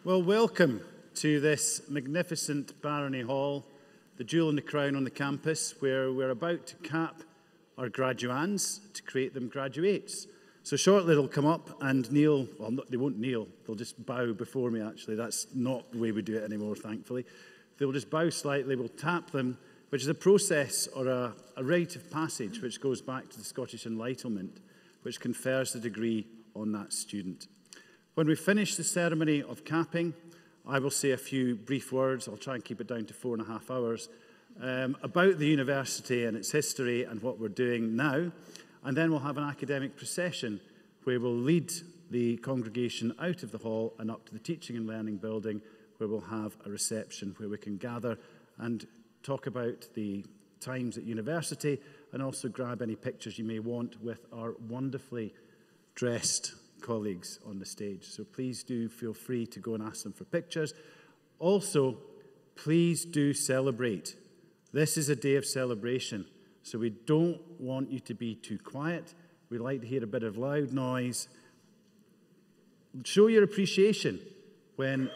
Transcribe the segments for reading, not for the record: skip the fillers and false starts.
Well, welcome to this magnificent Barony Hall, the jewel in the crown on the campus, where we're about to cap our graduands to create them graduates. So shortly they'll come up and kneel. Well, they won't kneel. They'll just bow before me, actually. That's not the way we do it anymore, thankfully. They'll just bow slightly. We'll tap them, which is a process or a rite of passage which goes back to the Scottish Enlightenment, which confers the degree on that student. When we finish the ceremony of capping, I will say a few brief words. I'll try and keep it down to 4.5 hours about the university and its history and what we're doing now. And then we'll have an academic procession where we'll lead the congregation out of the hall and up to the Teaching and Learning building, where we'll have a reception where we can gather and talk about the times at university and also grab any pictures you may want with our wonderfully dressed colleagues on the stage. So please do feel free to go and ask them for pictures. Also, please do celebrate. This is a day of celebration, so we don't want you to be too quiet. We like to hear a bit of loud noise. Show your appreciation when...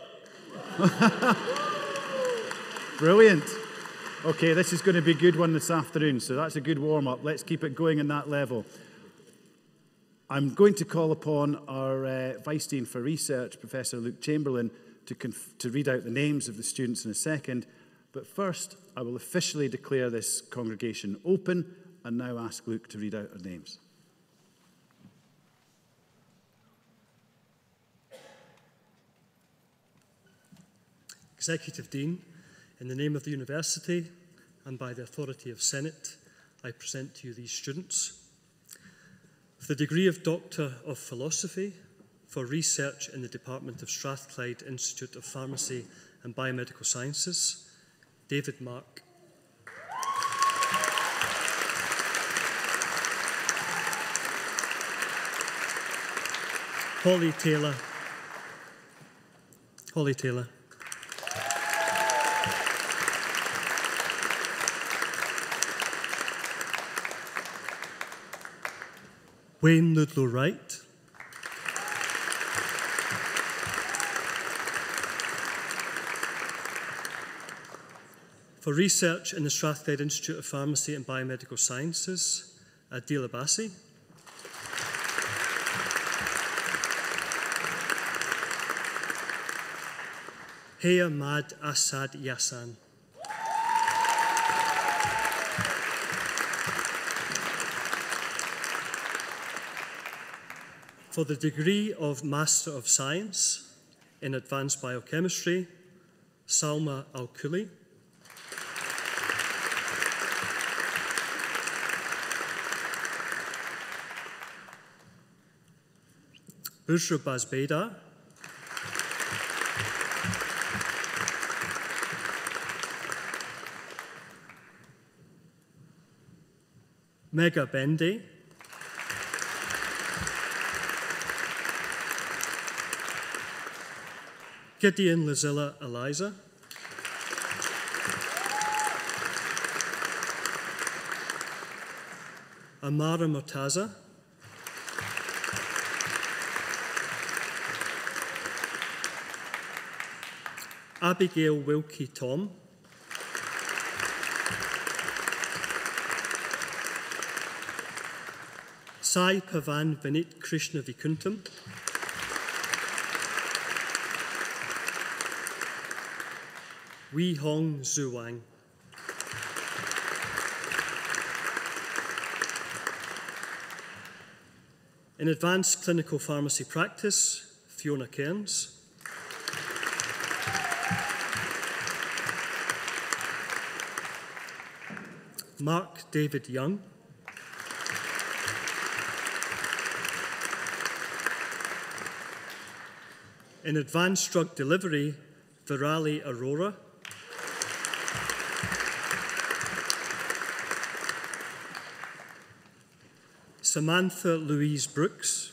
Brilliant. Okay, this is going to be a good one this afternoon, so that's a good warm-up. Let's keep it going in that level. I'm going to call upon our Vice Dean for Research, Professor Luke Chamberlain, to read out the names of the students in a second. But first, I will officially declare this congregation open and now ask Luke to read out our names. Executive Dean, in the name of the University and by the authority of Senate, I present to you these students. For the degree of Doctor of Philosophy for research in the Department of Strathclyde Institute of Pharmacy and Biomedical Sciences, David Mark. Holly Taylor. Wayne Ludlow Wright. For research in the Strathclyde Institute of Pharmacy and Biomedical Sciences, Adil Abbasi. Heya Mad Asad Yassan. For the degree of Master of Science in Advanced Biochemistry, Salma Al-Kuli. Bushra Bazbedar. Mega Bende. Gideon Lazilla Eliza. Amara Murtaza. Abigail Wilkie Tom. Sai Pavan Vinit Krishna Vikuntam. Wee Hong Zhu Wang. In Advanced Clinical Pharmacy Practice, Fiona Cairns. Mark David Young. In Advanced Drug Delivery, Virali Arora. Samantha Louise Brooks.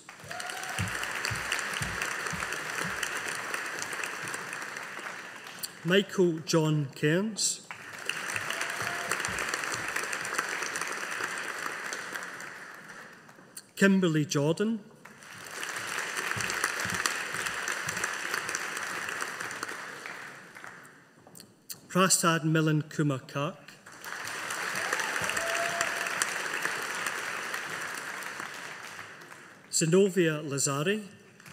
Michael John Cairns. Kimberly Jordan. Prasad Milan Kumar Kark, Zenobia Lazari,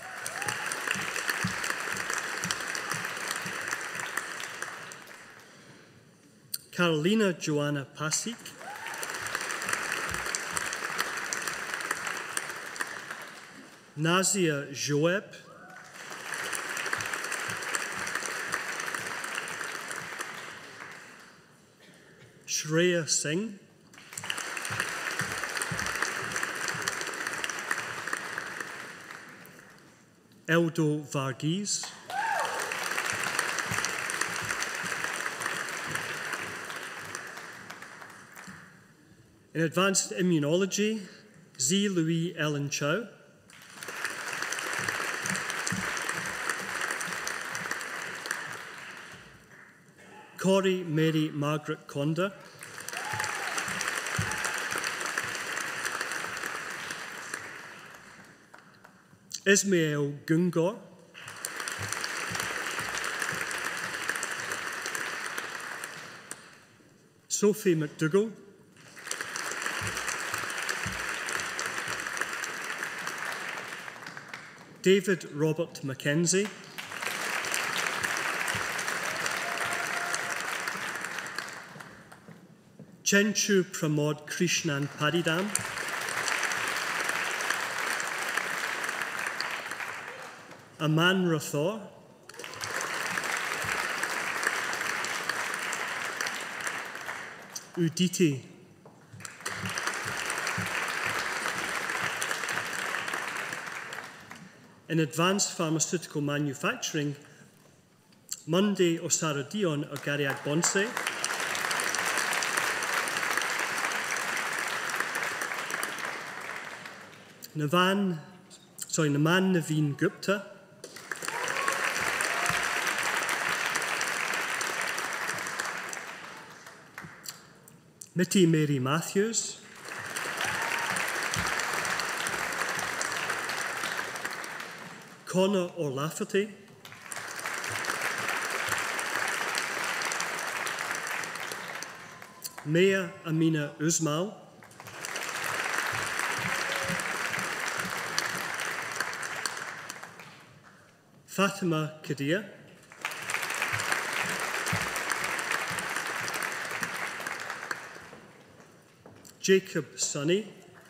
Carolina Joanna Pasik, Nazia Joeb, Shreya Singh, Eldo Varghese, in advanced immunology, Z. Louis Ellen Chow, Corey Mary Margaret Conda, Ismael Gungor, Sophie McDougall, David Robert Mackenzie, Chenchu Pramod Krishnan Padidam, Aman Rathor, Uditi, in advanced pharmaceutical manufacturing, Monday Osarodion Ogariag Bonse, Naman Naveen Gupta, Mitty Mary Matthews, Connor O'Lafferty, Maya Amina Usmal, Fatima Kadir, Jacob Sunny,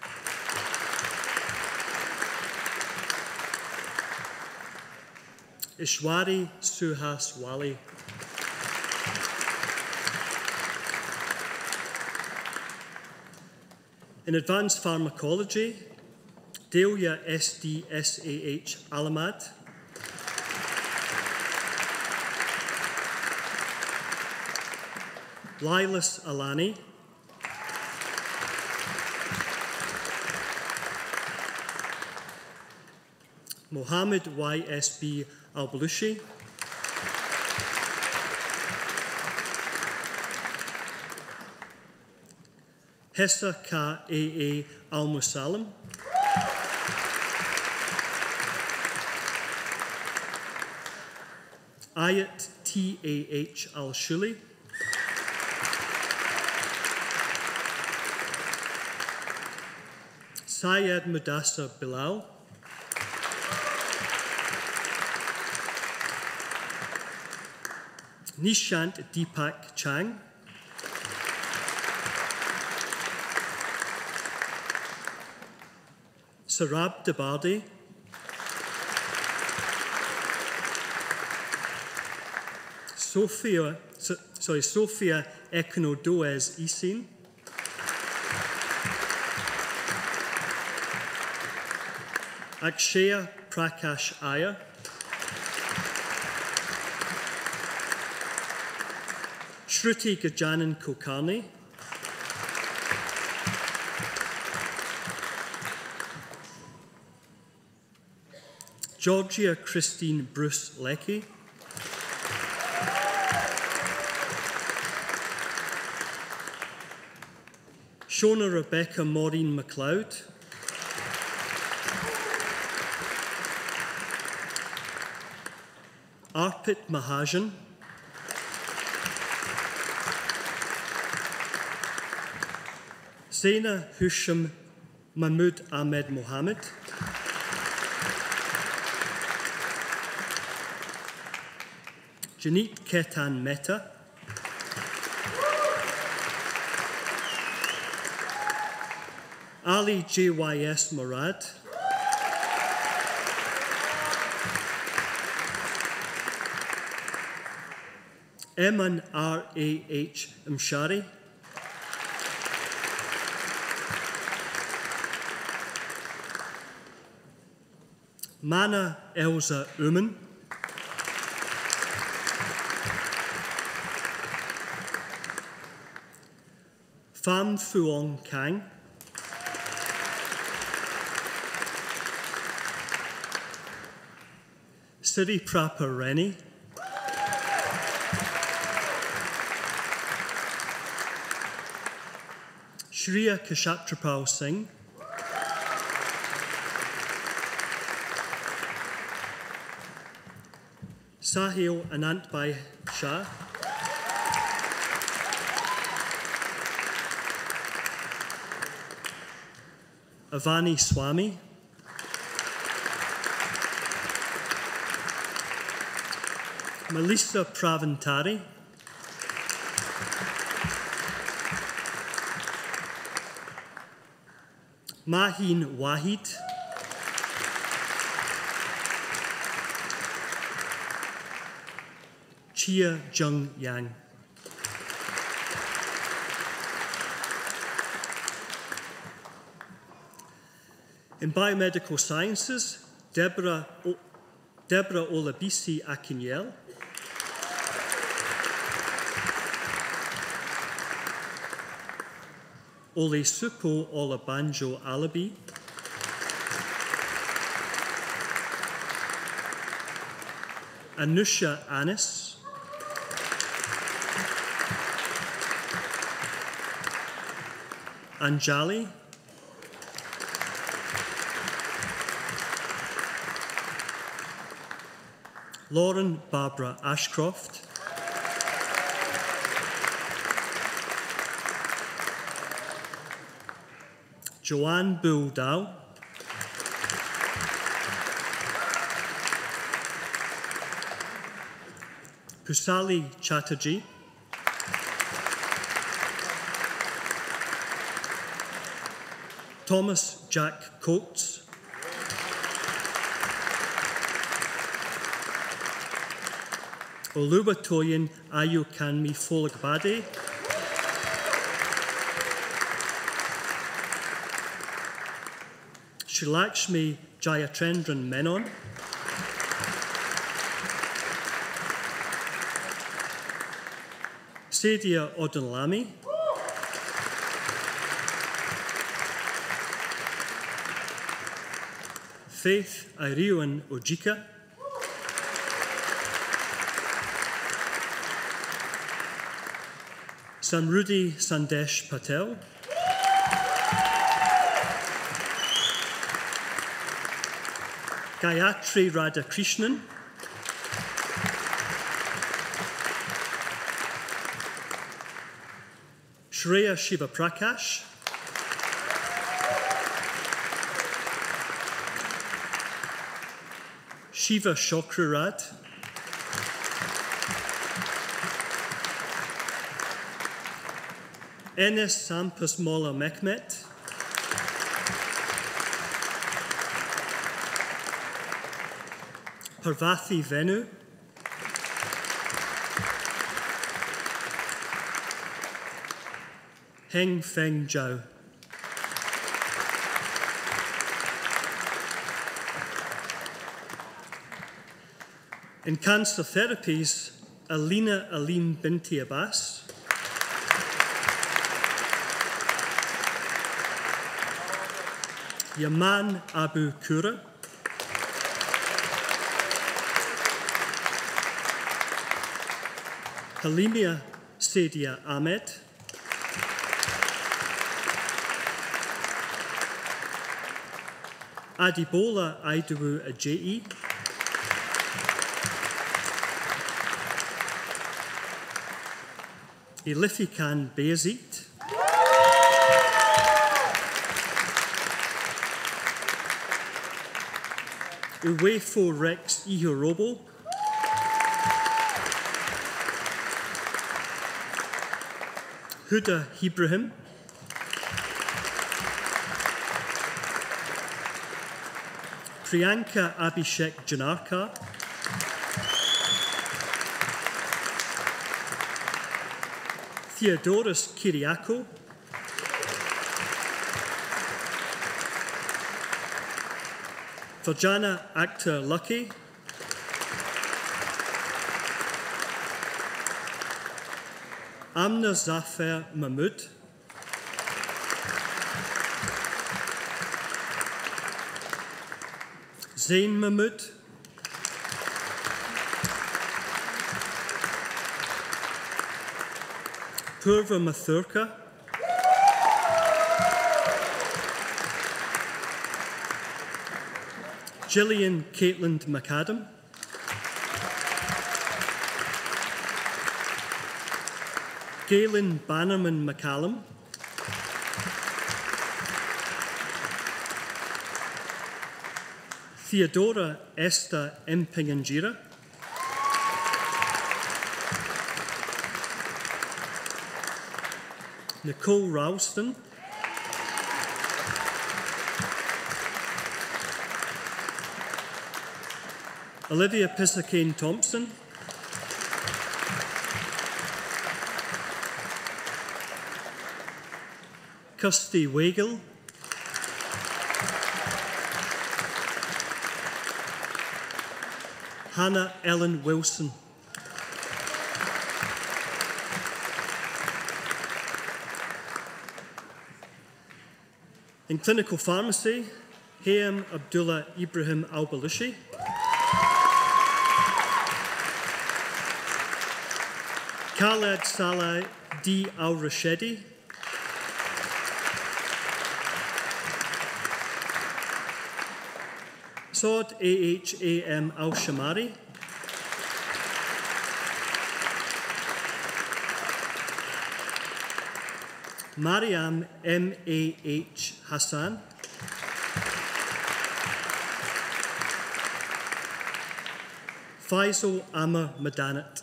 Ishwari Suhas Wali, in advanced pharmacology, Delia SDSAH Alamad, Lilas Alani, Mohammed YSB Al-Balushi, Hessa K.A.A. Al-Musalam, Ayat T.A.H. Al-Shuli, Syed Mudassar Bilal, Nishant Deepak Chang, Sarab Dabardi, Sophia Ekonodoes Isin, Akshaya Prakash Iyer, Shruti Gajanan Kulkarni, Georgia Christine Bruce Leckie, Shona Rebecca Maureen MacLeod, Arpit Mahajan, Zaina Husham Mahmood Ahmed Mohammed. Janeet Ketan Mehta. Ali JYS Murad. Eman RAH Mshari. Mana Elza Uman. Pham Phuong Kang. Siri Prapa Reni. Shriya Kshatrapal Singh. Sahil Anantbhai Shah. Avani Swami. Melissa Pravantari. Mahin Wahid. Chia Jung Yang. In biomedical sciences, Deborah Olabisi Akinyel. Olesupo Olabanjo Alabi. Anusha Anis. Anjali. Lauren Barbara Ashcroft. Joanne Bull-Dow. Kusali Chatterjee. Thomas Jack Coates. Oluwatoyin Ayukanmi Folagbade. Shilakshmi Jayatendran Menon. Sadia Odunlami. Faith Iriwan Ojika. Samrudhi Sandesh Patel. Gayatri Radhakrishnan. Shreya Shivaprakash. Shiva Shokrarad. Enes Sampas Mola Mehmet. Parvathi Venu. Heng Feng Zhao. In cancer therapies, Alina Alim Binti Abbas. Yaman Abu Kura. Halimia Sadia Ahmed. Adibola Aiduwu Ajayi. Ilifikan Bayezid. Uwefo Rex Ihorobo, Huda Ibrahim, Priyanka Abhishek Janarkar, Theodoros Kyriakou, Virjana Akhtar Lucky, Amna Zafer Mahmood, Zain Mahmood, Purva Mathurka, Gillian Caitlin McAdam, Galen Bannerman McCallum, Theodora Esther Mpinganjira, Nicole Ralston, Olivia Pisacane Thompson, Kirsty Weigel, Hannah Ellen Wilson, in clinical pharmacy, Hayam Abdullah Ibrahim Al-Balushi, Khaled Salah D. Al-Rashidi, Saud A.H.A.M. Al-Shamari, Mariam M.A.H. Hassan, Faisal Amar Madanat,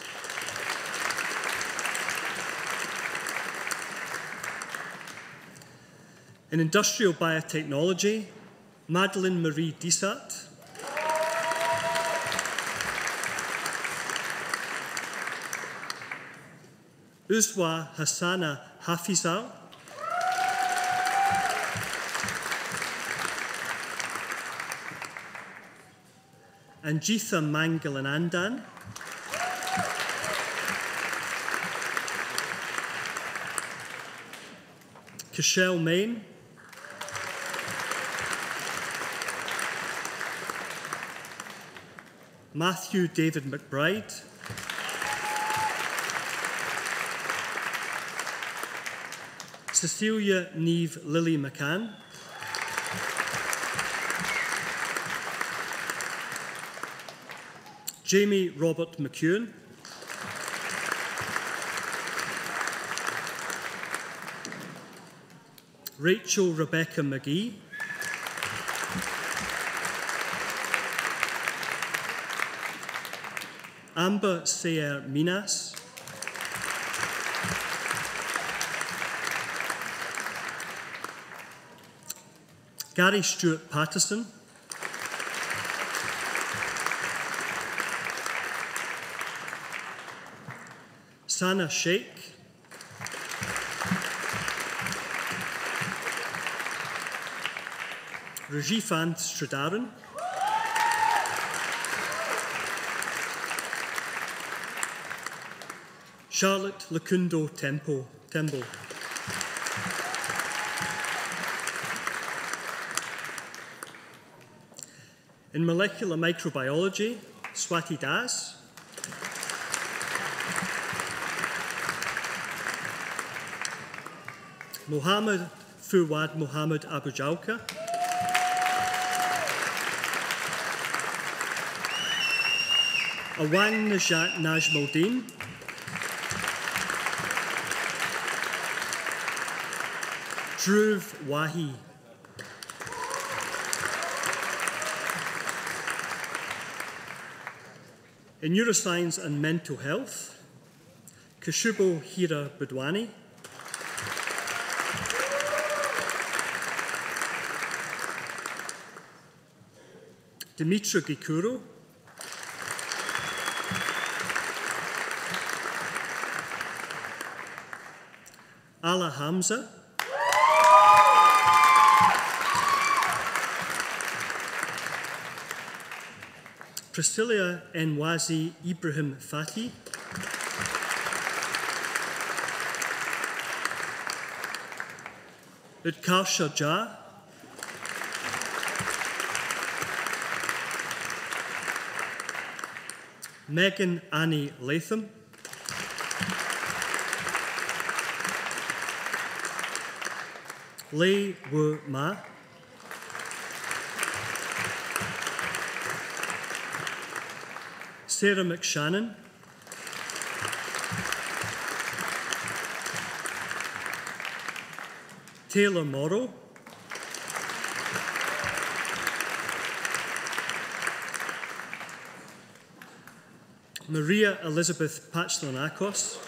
in industrial biotechnology, Madeleine Marie Dissat, Uzwa Hassana Hafizal, Anjitha Mangalanandan, Cashel Main, Matthew David McBride, Cecilia Neve Lily McCann, Jamie Robert McEwen, Rachel Rebecca McGee, Amber Sayer Minas, Gary Stewart Patterson, Sana Sheikh, Rajifant Sridharan, Charlotte Lakundo Temple. In molecular microbiology, Swati Das, Mohammed Fuad Mohammed Abu Jalka, Awang Najat Najmuddin, Dhruv Wahi, In neuroscience and mental health, Kushubo Hira Budwani. Dimitra Gikuro. Ala Hamza. Priscilla Enwazi Ibrahim Fati. Utkarsha Jha. Megan Annie Latham. Lei Wu Ma. Sarah McShannon. Taylor Morrow. Maria Elizabeth Pachlonakos.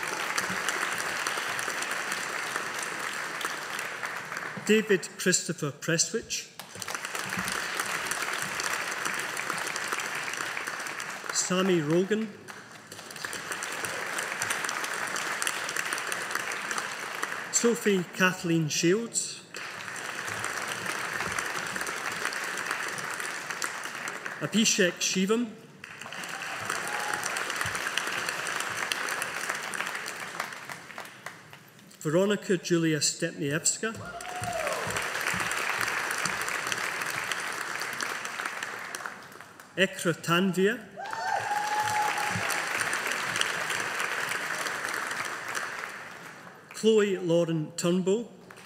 David Christopher Prestwich. Sammy Rogan. Sophie Kathleen Shields. Abhishek Shivam. Veronica Julia Stepniewska. Ekra Tanvir. Chloe Lauren Turnbull.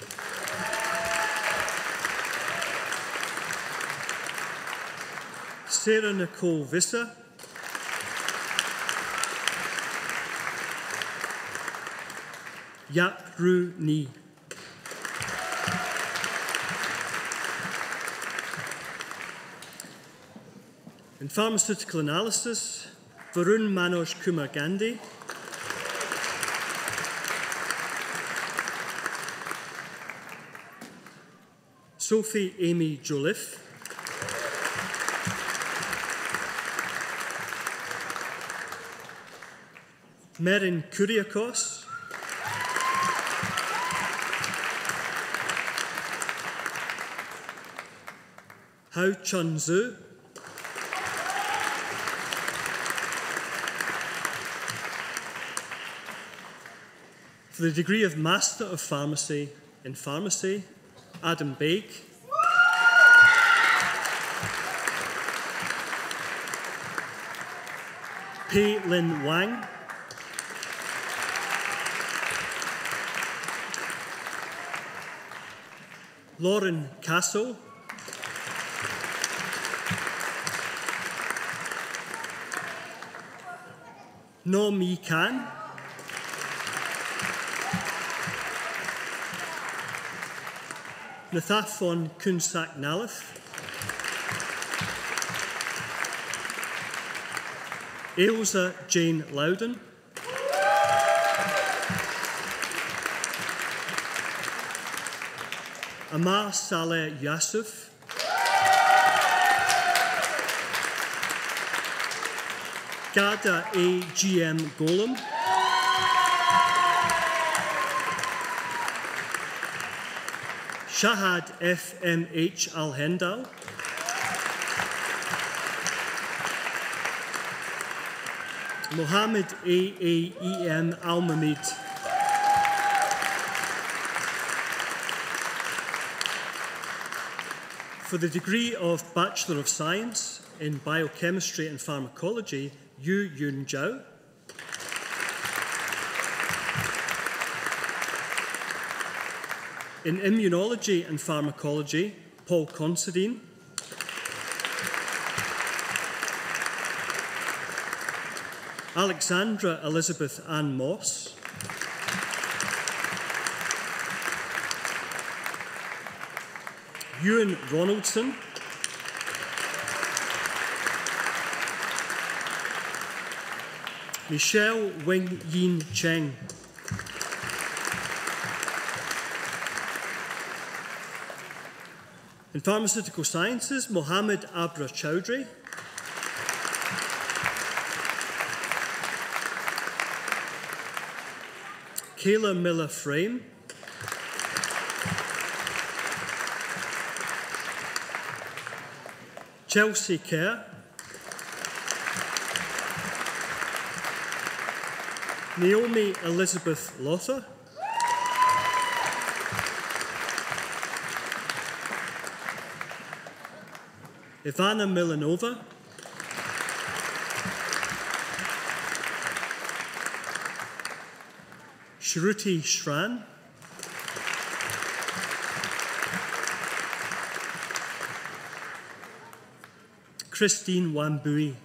Sarah Nicole Visser. Yap Ru Ni. In pharmaceutical analysis, Varun Manoj Kumar Gandhi. Sophie Amy Joliffe. Merin Kuriakos. Hao Chun Zhu. For the degree of Master of Pharmacy in Pharmacy, Adam Bake. Pei Lin Wang. Lauren Castle. No Mi Khan. Nathafon Kunsak Nalith. Ailsa Jane Loudon. Amar Saleh Yasuf. Gada A.G.M. Golem. Shahad F.M.H. Al-Hendal. Mohammed A.A.E.M. Al-Mamid. For the degree of Bachelor of Science in Biochemistry and Pharmacology, Yu Yun Zhao. In Immunology and Pharmacology, Paul Considine. Alexandra Elizabeth Ann Moss. Ewan Ronaldson. Michelle Wing Yin Cheng. In Pharmaceutical Sciences, Mohammed Abra Chowdhury. Kayla Miller Frame. Chelsea Kerr. Naomi Elizabeth Lothar. Ivana Milanova. Shruti Shran. Christine Wambui.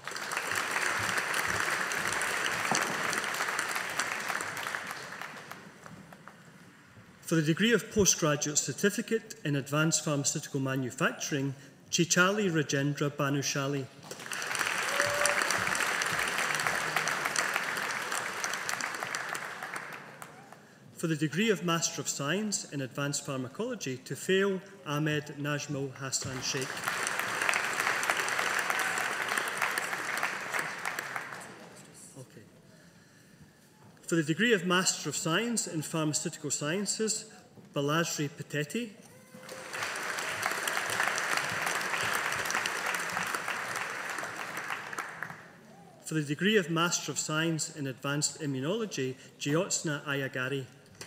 For the degree of postgraduate certificate in advanced pharmaceutical manufacturing, Chichali Rajendra Banushali. For the degree of Master of Science in Advanced Pharmacology, Tufail Ahmed Najmul Hassan Sheikh. Okay. For the degree of Master of Science in Pharmaceutical Sciences, Balajri Pateti. For the degree of Master of Science in Advanced Immunology, Jyotsna Ayagari.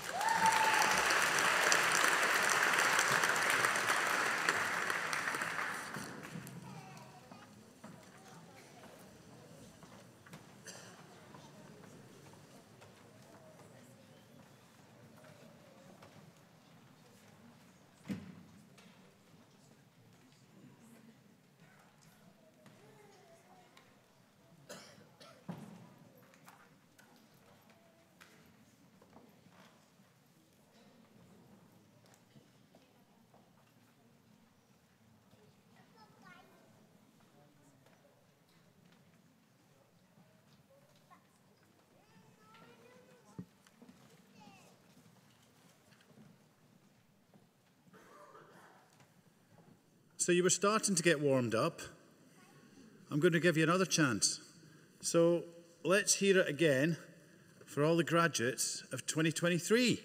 So you were starting to get warmed up. I'm going to give you another chance. So let's hear it again for all the graduates of 2023.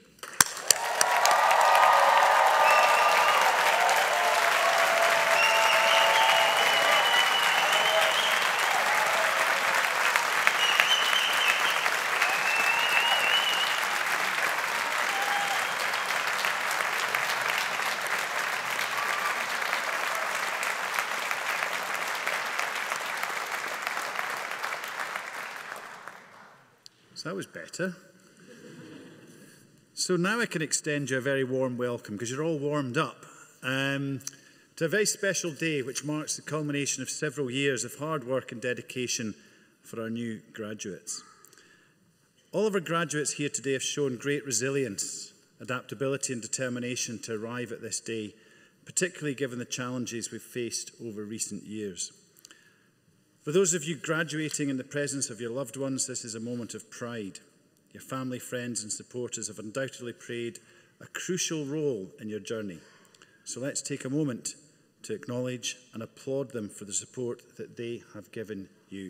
That was better. So now I can extend you a very warm welcome because you're all warmed up to a very special day which marks the culmination of several years of hard work and dedication for our new graduates. All of our graduates here today have shown great resilience, adaptability and determination to arrive at this day, particularly given the challenges we've faced over recent years. For those of you graduating in the presence of your loved ones, this is a moment of pride. Your family, friends and supporters have undoubtedly played a crucial role in your journey. So let's take a moment to acknowledge and applaud them for the support that they have given you.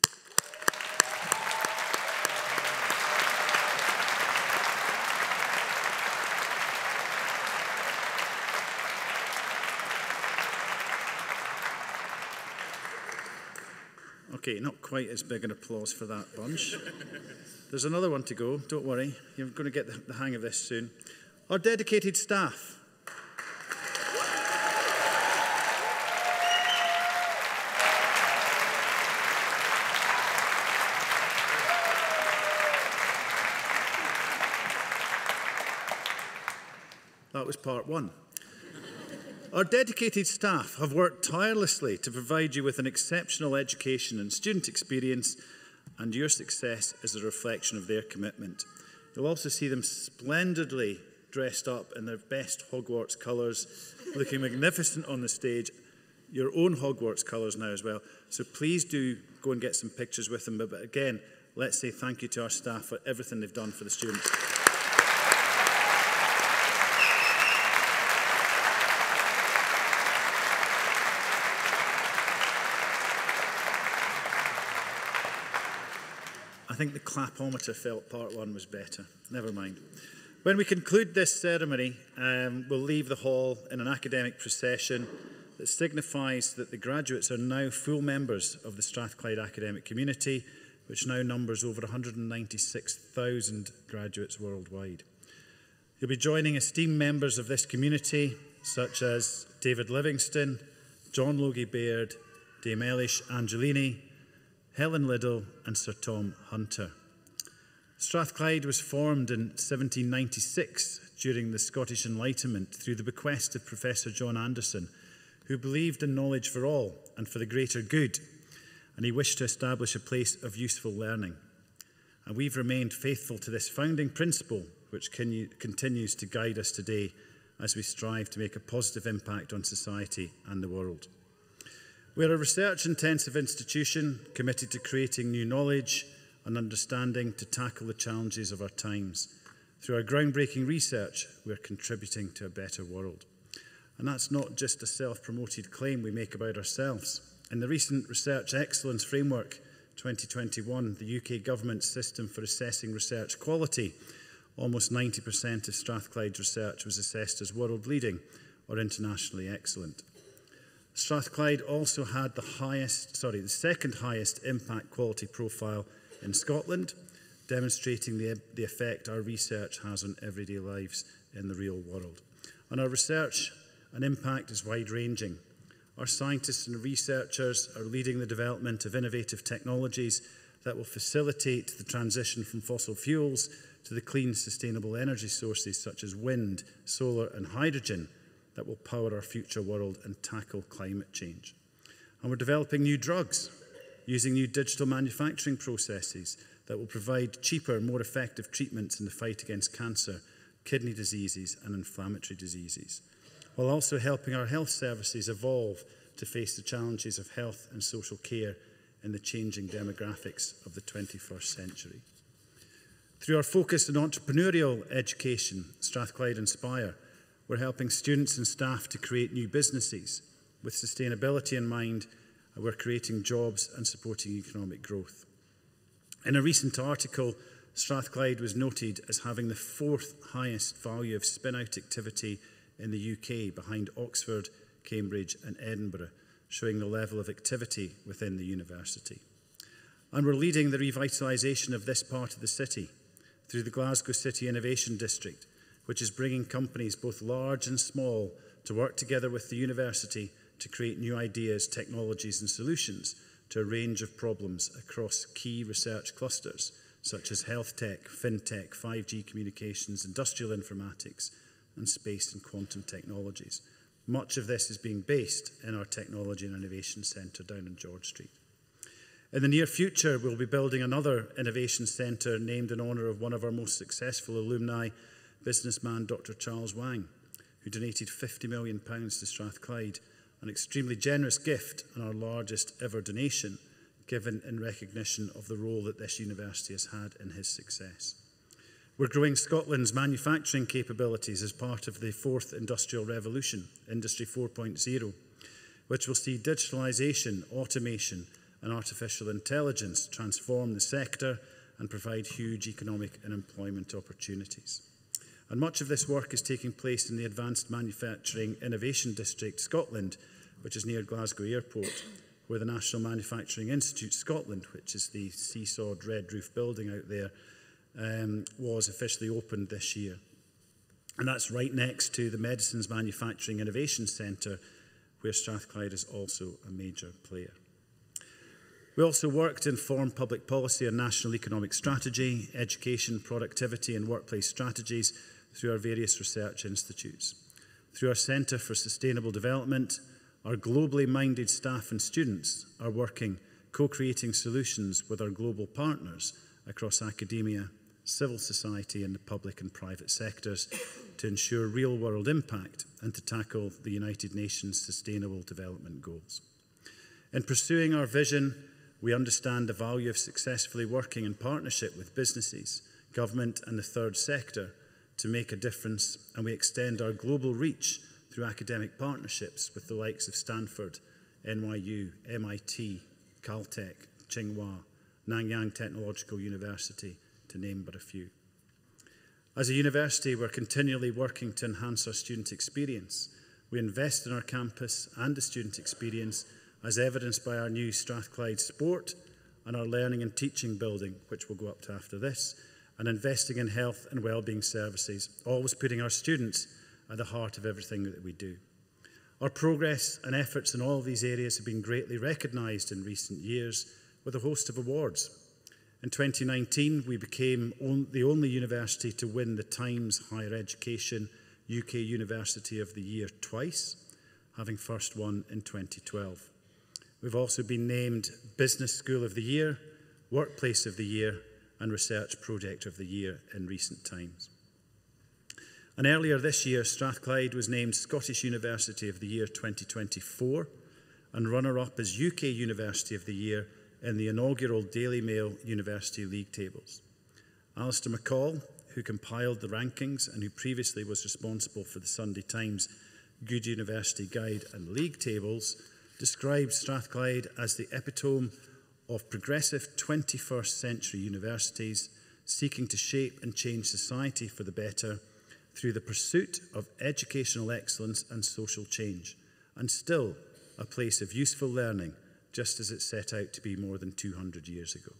Okay, not quite as big an applause for that bunch. There's another one to go, don't worry. You're going to get the hang of this soon. Our dedicated staff. That was part one. Our dedicated staff have worked tirelessly to provide you with an exceptional education and student experience, and your success is a reflection of their commitment. You'll also see them splendidly dressed up in their best Hogwarts colours, looking magnificent on the stage, your own Hogwarts colours now as well. So please do go and get some pictures with them. But again, let's say thank you to our staff for everything they've done for the students. I think the clapometer felt part one was better. Never mind. When we conclude this ceremony, we'll leave the hall in an academic procession that signifies that the graduates are now full members of the Strathclyde academic community, which now numbers over 196,000 graduates worldwide. You'll be joining esteemed members of this community, such as David Livingston, John Logie Baird, Dame Elish Angelini, Helen Liddell and Sir Tom Hunter. Strathclyde was formed in 1796 during the Scottish Enlightenment through the bequest of Professor John Anderson, who believed in knowledge for all and for the greater good, and he wished to establish a place of useful learning. And we've remained faithful to this founding principle, which continues to guide us today as we strive to make a positive impact on society and the world. We're a research-intensive institution committed to creating new knowledge and understanding to tackle the challenges of our times. Through our groundbreaking research, we're contributing to a better world. And that's not just a self-promoted claim we make about ourselves. In the recent Research Excellence Framework 2021, the UK Government's system for assessing research quality, almost 90% of Strathclyde's research was assessed as world-leading or internationally excellent. Strathclyde also had the second highest impact quality profile in Scotland, demonstrating the effect our research has on everyday lives in the real world. And our research and impact is wide-ranging. Our scientists and researchers are leading the development of innovative technologies that will facilitate the transition from fossil fuels to the clean, sustainable energy sources such as wind, solar and hydrogen that will power our future world and tackle climate change. And we're developing new drugs, using new digital manufacturing processes that will provide cheaper, more effective treatments in the fight against cancer, kidney diseases and inflammatory diseases, while also helping our health services evolve to face the challenges of health and social care in the changing demographics of the 21st century. Through our focus on entrepreneurial education, Strathclyde Inspire, we're helping students and staff to create new businesses. With sustainability in mind, we're creating jobs and supporting economic growth. In a recent article, Strathclyde was noted as having the 4th highest value of spin-out activity in the UK, behind Oxford, Cambridge and Edinburgh, showing the level of activity within the university. And we're leading the revitalisation of this part of the city through the Glasgow City Innovation District, which is bringing companies both large and small to work together with the university to create new ideas, technologies and solutions to a range of problems across key research clusters such as health tech, fintech, 5G communications, industrial informatics and space and quantum technologies. Much of this is being based in our Technology and Innovation Centre down in George Street. In the near future, we'll be building another innovation centre named in honour of one of our most successful alumni, businessman Dr. Charles Wang, who donated £50 million to Strathclyde, an extremely generous gift and our largest ever donation, given in recognition of the role that this university has had in his success. We're growing Scotland's manufacturing capabilities as part of the 4th Industrial Revolution, Industry 4.0, which will see digitalisation, automation and artificial intelligence transform the sector and provide huge economic and employment opportunities. And much of this work is taking place in the Advanced Manufacturing Innovation District, Scotland, which is near Glasgow Airport, where the National Manufacturing Institute Scotland, which is the seesawed red roof building out there, was officially opened this year. And that's right next to the Medicines Manufacturing Innovation Centre, where Strathclyde is also a major player. We also work to inform public policy on national economic strategy, education, productivity and workplace strategies through our various research institutes. Through our Centre for Sustainable Development, our globally minded staff and students are working, co-creating solutions with our global partners across academia, civil society and the public and private sectors to ensure real-world impact and to tackle the United Nations Sustainable Development Goals. In pursuing our vision, We understand the value of successfully working in partnership with businesses, government and the third sector to make a difference, and we extend our global reach through academic partnerships with the likes of Stanford, NYU, MIT, Caltech, Tsinghua, Nanyang Technological University, to name but a few. As a university, we're continually working to enhance our student experience. We invest in our campus and the student experience, as evidenced by our new Strathclyde Sport and our learning and teaching building, which we'll go up to after this, and investing in health and wellbeing services, always putting our students at the heart of everything that we do. Our progress and efforts in all of these areas have been greatly recognised in recent years with a host of awards. In 2019, we became the only university to win the Times Higher Education UK University of the Year twice, having first won in 2012. We've also been named Business School of the Year, Workplace of the Year, and Research Project of the Year in recent times. And earlier this year, Strathclyde was named Scottish University of the Year 2024 and runner-up as UK University of the Year in the inaugural Daily Mail University League tables. Alistair McCall, who compiled the rankings and who previously was responsible for the Sunday Times Good University Guide and League tables, described Strathclyde as the epitome of progressive 21st century universities seeking to shape and change society for the better through the pursuit of educational excellence and social change, and still a place of useful learning, just as it set out to be more than 200 years ago.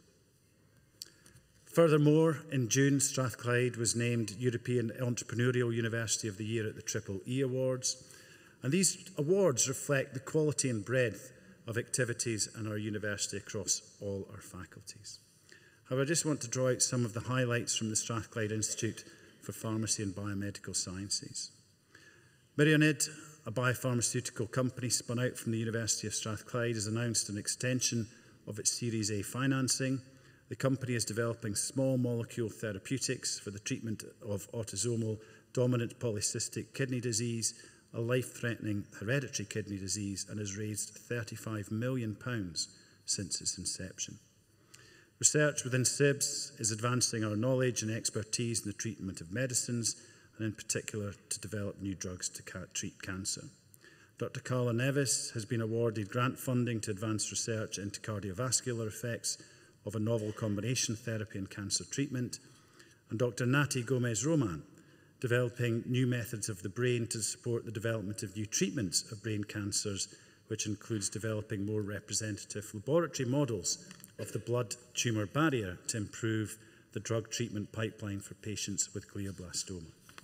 Furthermore, in June, Strathclyde was named European Entrepreneurial University of the Year at the Triple E Awards, and these awards reflect the quality and breadth of activities in our university across all our faculties. However, I just want to draw out some of the highlights from the Strathclyde Institute for Pharmacy and Biomedical Sciences. Myriad, a biopharmaceutical company spun out from the University of Strathclyde, has announced an extension of its Series A financing. The company is developing small molecule therapeutics for the treatment of autosomal dominant polycystic kidney disease, a life-threatening hereditary kidney disease, and has raised £35 million since its inception. Research within SIBS is advancing our knowledge and expertise in the treatment of medicines, and in particular to develop new drugs to treat cancer. Dr. Carla Nevis has been awarded grant funding to advance research into cardiovascular effects of a novel combination therapy and cancer treatment, and Dr. Nati Gomez-Roman, developing new methods of the brain to support the development of new treatments of brain cancers, which includes developing more representative laboratory models of the blood tumour barrier to improve the drug treatment pipeline for patients with glioblastoma.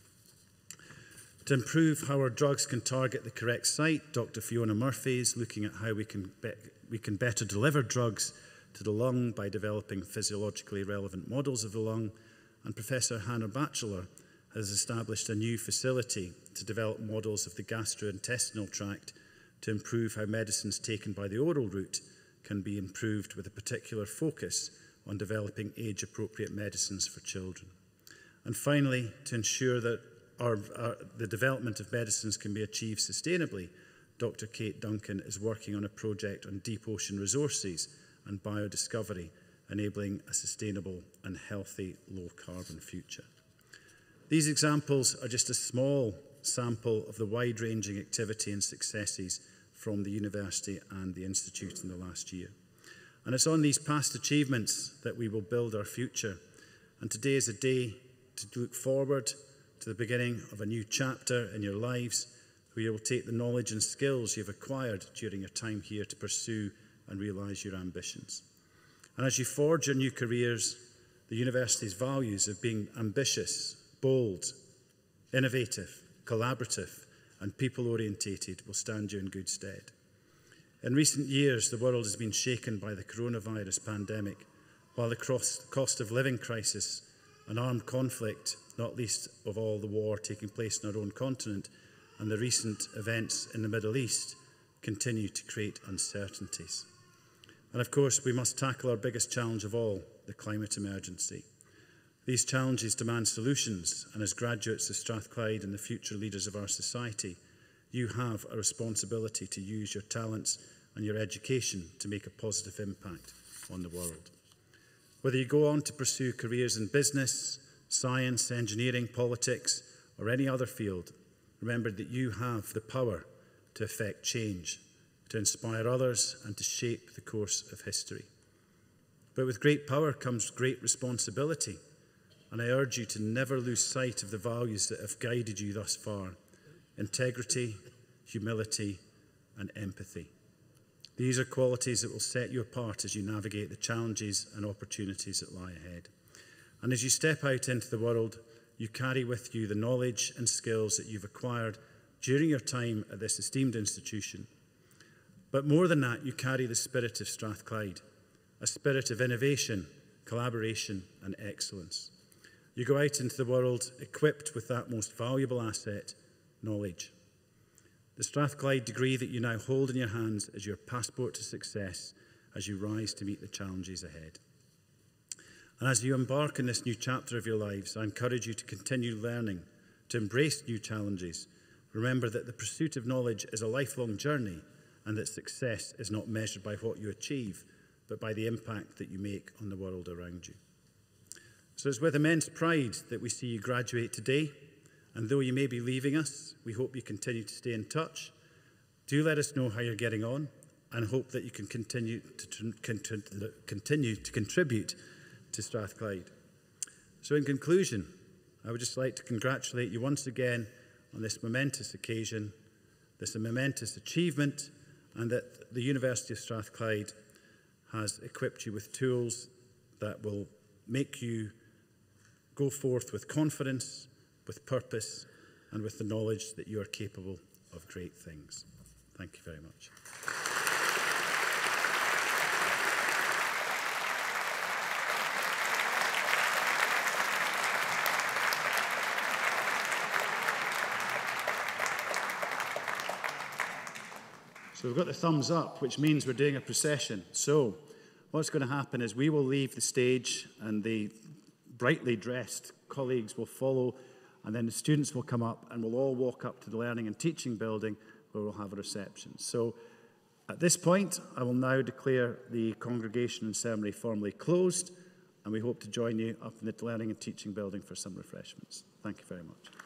To improve how our drugs can target the correct site, Dr. Fiona Murphy is looking at how we can better deliver drugs to the lung by developing physiologically relevant models of the lung, and Professor Hannah Batchelor has established a new facility to develop models of the gastrointestinal tract to improve how medicines taken by the oral route can be improved, with a particular focus on developing age-appropriate medicines for children. And finally, to ensure that the development of medicines can be achieved sustainably, Dr. Kate Duncan is working on a project on deep ocean resources and biodiscovery, enabling a sustainable and healthy low-carbon future. These examples are just a small sample of the wide-ranging activity and successes from the university and the institute in the last year. And it's on these past achievements that we will build our future. And today is a day to look forward to the beginning of a new chapter in your lives, where you will take the knowledge and skills you've acquired during your time here to pursue and realise your ambitions. And as you forge your new careers, the university's values of being ambitious, bold, innovative, collaborative, and people-orientated will stand you in good stead. In recent years, the world has been shaken by the coronavirus pandemic, while the cost of living crisis and armed conflict, not least of all the war taking place in our own continent, and the recent events in the Middle East continue to create uncertainties. And of course, we must tackle our biggest challenge of all, the climate emergency. These challenges demand solutions, and as graduates of Strathclyde and the future leaders of our society, you have a responsibility to use your talents and your education to make a positive impact on the world. Whether you go on to pursue careers in business, science, engineering, politics, or any other field, remember that you have the power to effect change, to inspire others, and to shape the course of history. But with great power comes great responsibility, and I urge you to never lose sight of the values that have guided you thus far: integrity, humility, and empathy. These are qualities that will set you apart as you navigate the challenges and opportunities that lie ahead. And as you step out into the world, you carry with you the knowledge and skills that you've acquired during your time at this esteemed institution. But more than that, you carry the spirit of Strathclyde, a spirit of innovation, collaboration, and excellence. You go out into the world equipped with that most valuable asset, knowledge. The Strathclyde degree that you now hold in your hands is your passport to success as you rise to meet the challenges ahead. And as you embark on this new chapter of your lives, I encourage you to continue learning, to embrace new challenges. Remember that the pursuit of knowledge is a lifelong journey, and that success is not measured by what you achieve, but by the impact that you make on the world around you. So it's with immense pride that we see you graduate today, and though you may be leaving us, we hope you continue to stay in touch. Do let us know how you're getting on, and hope that you can continue to contribute to Strathclyde. So in conclusion, I would just like to congratulate you once again on this momentous occasion, this momentous achievement, and that the University of Strathclyde has equipped you with tools that will make you go forth with confidence, with purpose, and with the knowledge that you are capable of great things. Thank you very much. So we've got the thumbs up, which means we're doing a procession. So what's going to happen is we will leave the stage and the brightly dressed colleagues will follow, and then the students will come up and we'll all walk up to the Learning and Teaching building where we'll have a reception. So at this point, I will now declare the congregation and ceremony formally closed, and we hope to join you up in the Learning and Teaching building for some refreshments. Thank you very much.